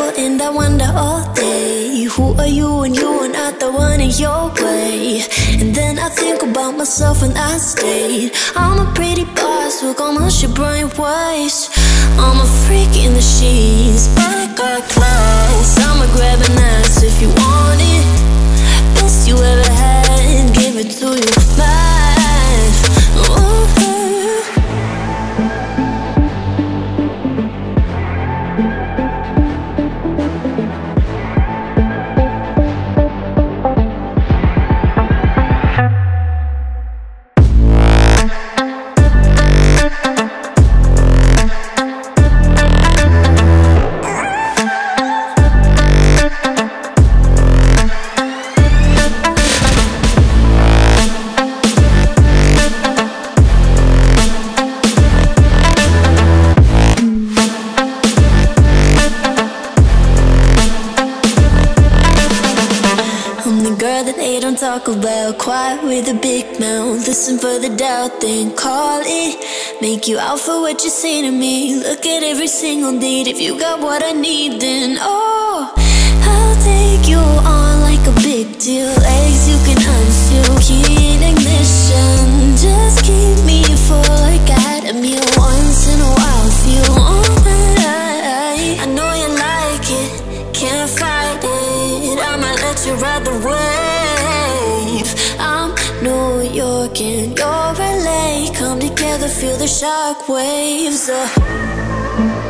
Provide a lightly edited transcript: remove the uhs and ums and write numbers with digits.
people and I wonder all day, who are you when you are not the one in your way? And then I think about myself when I stayed. I'm a pretty boss, look almost your brain waves. I'm a freak in the sheets, but I got class. I'ma grab an ass if you want it. Best you ever had, give it to you live. Ooh. Talk about quiet with a big mouth. Listen for the doubt, then call it. Make you out for what you say to me. Look at every single date. If you got what I need, then oh, I'll take you on like a big deal. Legs you can unseal, key in ignition. Just keep me full like I had a meal once in a while. Feel all that I know you like it, can't fight it. I'ma let you ride the wave. I'm New York and you're LA. Come together, feel the shock waves.